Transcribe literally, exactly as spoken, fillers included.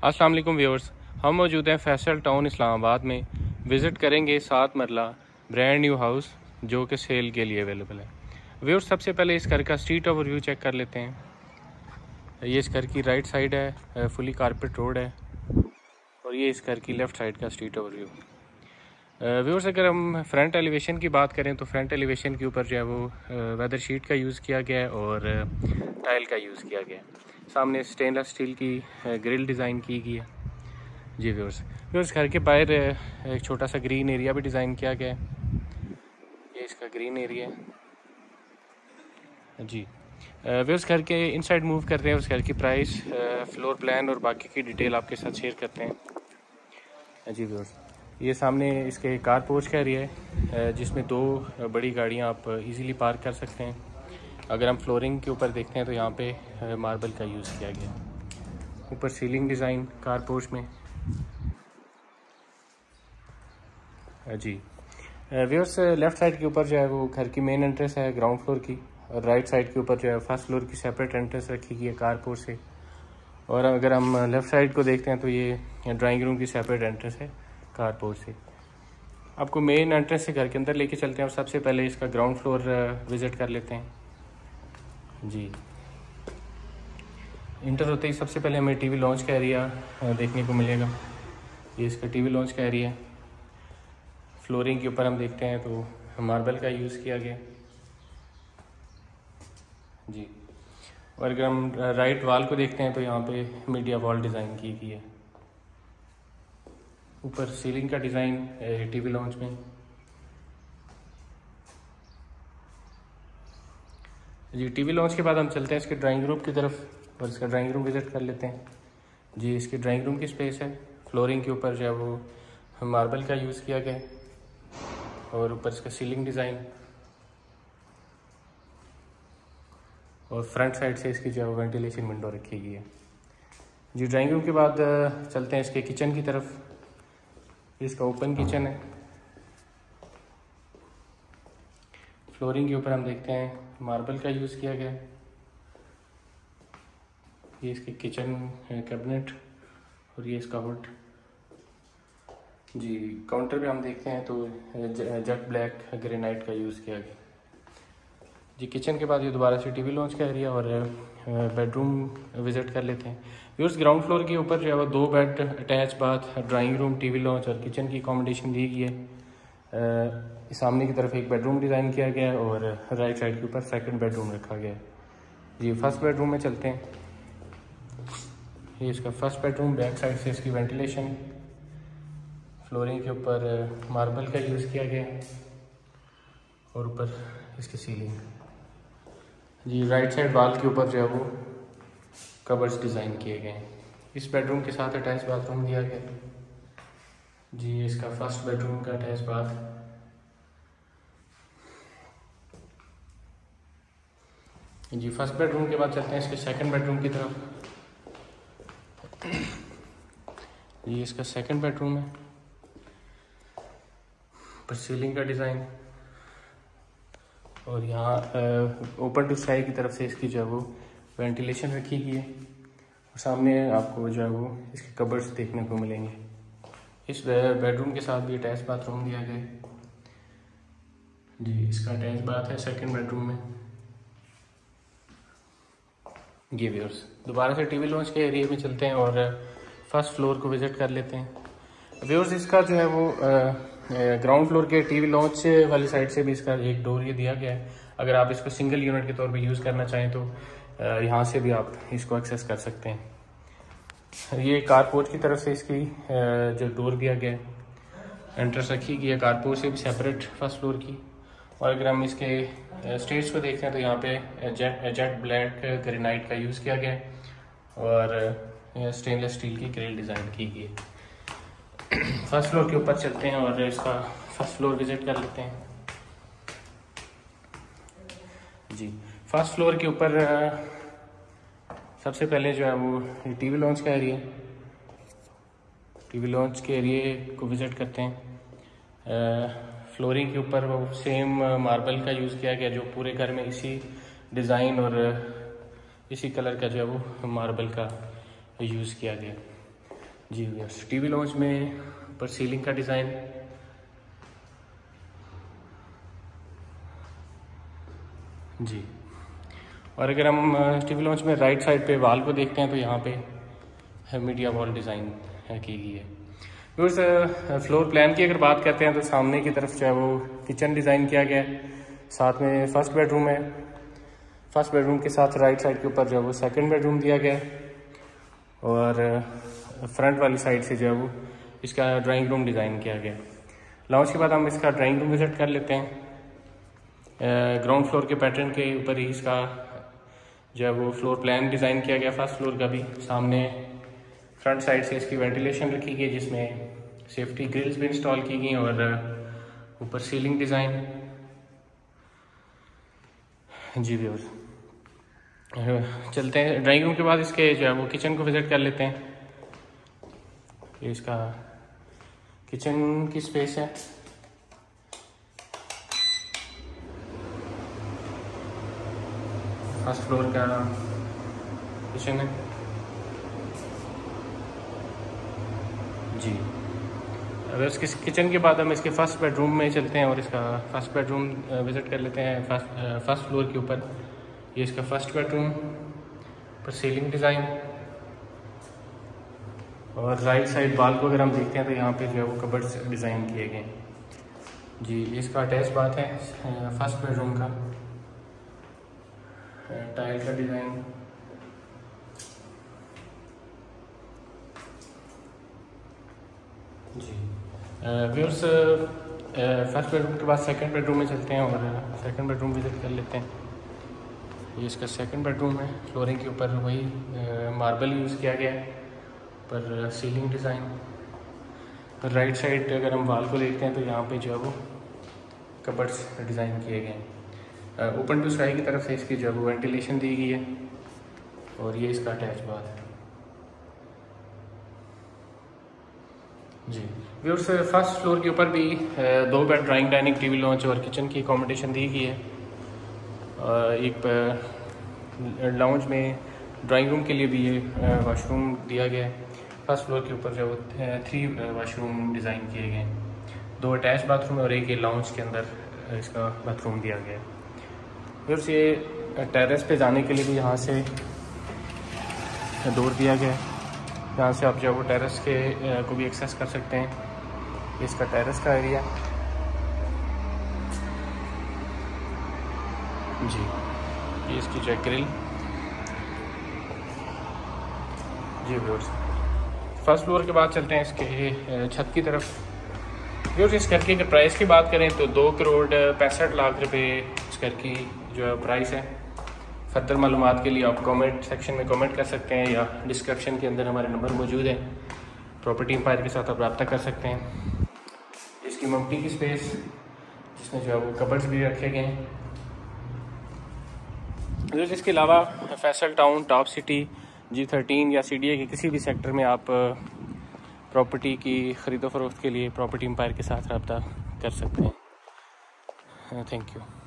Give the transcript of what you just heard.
अस्सलाम वालेकुम व्यूअर्स, हम मौजूद हैं फैसल टाउन इस्लामाबाद में। विज़िट करेंगे सात मरला ब्रांड न्यू हाउस जो कि सेल के लिए अवेलेबल है। व्यूअर्स, सबसे पहले इस घर का स्ट्रीट ओवरव्यू चेक कर लेते हैं। ये इस घर की राइट साइड है, फुली कारपेट रोड है, और ये इस घर की लेफ़्ट साइड का स्ट्रीट ओवरव्यू। व्यूअर्स, अगर हम फ्रंट एलिवेशन की बात करें तो फ्रंट एलिवेशन के ऊपर जो है वो वेदर शीट का यूज़ किया गया है और टाइल का यूज़ किया गया है। सामने स्टेनलेस स्टील की ग्रिल डिज़ाइन की गई है। जी व्यूअर्स, व्यूअर्स घर के बाहर एक छोटा सा ग्रीन एरिया भी डिज़ाइन किया गया है। ये इसका ग्रीन एरिया है जी। व्यूअर्स, घर के इनसाइड मूव कर रहे हैं। उस घर की प्राइस, फ्लोर प्लान और बाकी की डिटेल आपके साथ शेयर करते हैं। जी व्यूअर्स, ये सामने इसके कार पोर्च का एरिया है जिसमें दो बड़ी गाड़ियाँ आप इजीली पार्क कर सकते हैं। अगर हम फ्लोरिंग के ऊपर देखते हैं तो यहाँ पे मार्बल का यूज़ किया गया। ऊपर सीलिंग डिज़ाइन कार पोर्च में जी। व्यूअर्स, लेफ़्ट साइड के ऊपर जो है वो घर की मेन एंट्रेंस है ग्राउंड फ्लोर की, और राइट साइड के ऊपर जो है फर्स्ट फ्लोर की सेपरेट एंट्रेंस रखी गई है कार पोर्च से। और अगर हम लेफ़्ट साइड को देखते हैं तो ये ड्राइंग रूम की सेपरेट एंट्रेंस है कार पोर्च से। आपको मेन एंट्रेंस से घर के अंदर लेके चलते हैं और सबसे पहले इसका ग्राउंड फ्लोर विज़िट कर लेते हैं जी। इंटर होते ही सबसे पहले हमें टीवी लॉन्च का एरिया देखने को मिलेगा। ये इसका टीवी लॉन्च का एरिया है। फ्लोरिंग के ऊपर हम देखते हैं तो मार्बल का यूज़ किया गया जी। और अगर हम राइट वॉल को देखते हैं तो यहाँ पे मीडिया वॉल डिज़ाइन की गई है। ऊपर सीलिंग का डिज़ाइन टीवी लॉन्च में जी। टीवी लॉन्च के बाद हम चलते हैं इसके ड्राइंग रूम की तरफ और इसका ड्राइंग रूम विज़िट कर लेते हैं जी। इसकी ड्राइंग रूम की स्पेस है। फ्लोरिंग के ऊपर जो है वो मार्बल का यूज़ किया गया है और ऊपर इसका सीलिंग डिज़ाइन, और फ्रंट साइड से इसकी जो है वेंटिलेशन विंडो रखी गई है जी। ड्राइंग रूम के बाद चलते हैं इसके किचन की तरफ। इसका ओपन किचन है। फ्लोरिंग के ऊपर हम देखते हैं मार्बल का यूज़ किया गया है। ये इसके किचन कैबिनेट और ये इसका हुड जी। काउंटर पे हम देखते हैं तो जेट ब्लैक ग्रेनाइट का यूज़ किया गया जी। किचन के बाद ये दोबारा से टीवी लॉन्च का एरिया और बेडरूम विज़िट कर लेते हैं। व्यूअर्स, ग्राउंड फ्लोर के ऊपर जो है वो दो bed attach bath, drawing room, TV lounge और किचन की अकोमोडेशन दी गई है। सामने की तरफ एक बेडरूम डिज़ाइन किया गया है और राइट साइड के ऊपर सेकंड बेडरूम रखा गया है जी। फर्स्ट बेडरूम में चलते हैं। ये इसका फर्स्ट बेडरूम, बैक साइड से इसकी वेंटिलेशन, फ्लोरिंग के ऊपर मार्बल का यूज़ किया गया है और ऊपर इसकी सीलिंग जी। राइट साइड वॉल के ऊपर जो है वो कवर्स डिज़ाइन किए गए हैं। इस बेडरूम के साथ अटैच बाथरूम दिया गया जी। इसका फर्स्ट बेडरूम का अटैच बाथ जी। फर्स्ट बेडरूम के बाद चलते हैं इसके सेकंड बेडरूम की तरफ। ये इसका सेकंड बेडरूम है। पर सीलिंग का डिज़ाइन और यहाँ ओपन टू स्काई की तरफ से इसकी जो है वो वेंटिलेशन रखी गई है। और सामने आपको जो है वो इसके कबर्ड्स देखने को मिलेंगे। इस बेडरूम के साथ भी अटैच बाथरूम दिया गया है जी। इसका अटैच बाथ है सेकंड बेडरूम में जी। व्यूअर्स, दोबारा से टीवी लॉन्च के एरिया में चलते हैं और फर्स्ट फ्लोर को विज़िट कर लेते हैं। व्यूअर्स, इसका जो है वो ग्राउंड फ्लोर के टीवी लॉन्च वाली साइड से भी इसका एक डोर ये दिया गया है। अगर आप इसको सिंगल यूनिट के तौर पे यूज़ करना चाहें तो यहाँ से भी आप इसको एक्सेस कर सकते हैं। ये कार पोर्च की तरफ से इसकी जो डोर दिया गया है, एंट्रेंस रखी गई है कार पोर्च से भी सेपरेट फर्स्ट फ्लोर की। और अगर हम इसके स्टेज को देखते हैं तो यहाँ पे जेट जेट ब्लैक ग्रेनाइट का यूज़ किया गया है और स्टेनलेस स्टील की ग्रिल डिज़ाइन की गई है। फर्स्ट फ्लोर के ऊपर चलते हैं और इसका फर्स्ट फ्लोर विज़िट कर लेते हैं जी। फर्स्ट फ्लोर के ऊपर सबसे पहले जो है वो टीवी लॉन्च का एरिया, टीवी लॉन्च के एरिया को विज़िट करते हैं। फ्लोरिंग के ऊपर वो सेम मार्बल का यूज़ किया गया जो पूरे घर में इसी डिज़ाइन और इसी कलर का जो है वो मार्बल का यूज़ किया गया। जी व्यूअर्स, टीवी लॉन्च में ऊपर सीलिंग का डिज़ाइन, जी। और अगर हम टीवी लॉन्च में राइट साइड पे वाल को देखते हैं तो यहाँ पे मीडिया वॉल डिज़ाइन की गई है। व्यूअर्स, फ्लोर प्लान की अगर बात करते हैं तो सामने की तरफ जो है वो किचन डिज़ाइन किया गया है, साथ में फर्स्ट बेडरूम है। फर्स्ट बेडरूम के साथ राइट साइड के ऊपर जो है वो सेकंड बेडरूम दिया गया है, और फ्रंट वाली साइड से जो है वो इसका ड्राइंग रूम डिज़ाइन किया गया। लॉन्च के बाद हम इसका ड्राइंग रूम विजिट कर लेते हैं। ग्राउंड फ्लोर के पैटर्न के ऊपर ही इसका जो है वो फ्लोर प्लान डिज़ाइन किया गया, फर्स्ट फ्लोर का भी। सामने फ्रंट साइड से इसकी वेंटिलेशन रखी गई जिसमें सेफ्टी ग्रिल्स भी इंस्टॉल की गई, और ऊपर सीलिंग डिज़ाइन। जी व्यूअर्स, चलते हैं ड्राइंग रूम के बाद इसके जो है वो किचन को विजिट कर लेते हैं। ये इसका किचन की स्पेस है। फर्स्ट फ्लोर का किचन है जी। अगर इसके किचन के बाद हम इसके फर्स्ट बेडरूम में चलते हैं और इसका फर्स्ट बेडरूम विजिट कर लेते हैं। फर्स्ट फर्स्ट फ्लोर के ऊपर ये इसका फर्स्ट बेडरूम, पर सीलिंग डिज़ाइन, और राइट साइड वॉल को अगर हम देखते हैं तो यहाँ पे जो है वो कबर्ड्स डिज़ाइन किए गए हैं जी। इसका अटैच बात है फर्स्ट बेडरूम का, टाइल का डिज़ाइन जी। व्यूअर्स, फर्स्ट बेडरूम के बाद सेकंड बेडरूम में चलते हैं और सेकंड बेडरूम विजिट कर लेते हैं। ये इसका सेकंड बेडरूम है। फ्लोरिंग के ऊपर वही मार्बल यूज़ किया गया है, पर सीलिंग डिज़ाइन। राइट साइड अगर हम वॉल को देखते हैं तो यहाँ पे जो है वो कबर्ड्स डिज़ाइन किए गए हैं। ओपन टू स्काई की तरफ से इसकी जो है वो वेंटिलेशन दी गई है, और ये इसका अटैच बाथ है जी। व्यूअर्स, फर्स्ट फ्लोर के ऊपर भी दो bed, drawing, dining, TV lounge और किचन की अकोमोडेशन दी गई है। एक लॉन्च में ड्राइंग रूम के लिए भी ये वाशरूम दिया गया है। फर्स्ट फ्लोर के ऊपर जो थ्री वाशरूम डिज़ाइन किए गए हैं, दो अटैच बाथरूम और एक ये लॉन्च के अंदर इसका बाथरूम दिया गया है। फिर ये टेरेस पे जाने के लिए भी यहाँ से डोर दिया गया है, यहाँ से आप जो है वो टेरेस के को भी एक्सेस कर सकते हैं। इसका टेरेस का एरिया जी। ये इसकी जो ग्रिल जी। व्यूअर्स, फर्स्ट फ्लोर के बाद चलते हैं इसके छत की तरफ। व्यूअर्स, इस घर की अगर प्राइस की बात करें तो दो करोड़ पैंसठ लाख रुपए इस घर की जो है प्राइस है। फर्दर मालूमात के लिए आप कमेंट सेक्शन में कमेंट कर सकते हैं, या डिस्क्रिप्शन के अंदर हमारे नंबर मौजूद है। प्रॉपर्टी एम्पायर के साथ आप रब्ता कर सकते हैं। इसकी मम्टी की स्पेस जिसमें जो है वो कबर्ड्स भी रखे गए हैं। इसके अलावा Faisal Town, Top City, G thirteen या सी डी ए के किसी भी सेक्टर में आप प्रॉपर्टी की ख़रीदो फरोख्त के लिए प्रॉपर्टी एम्पायर के साथ रब्ता कर सकते हैं। Thank you.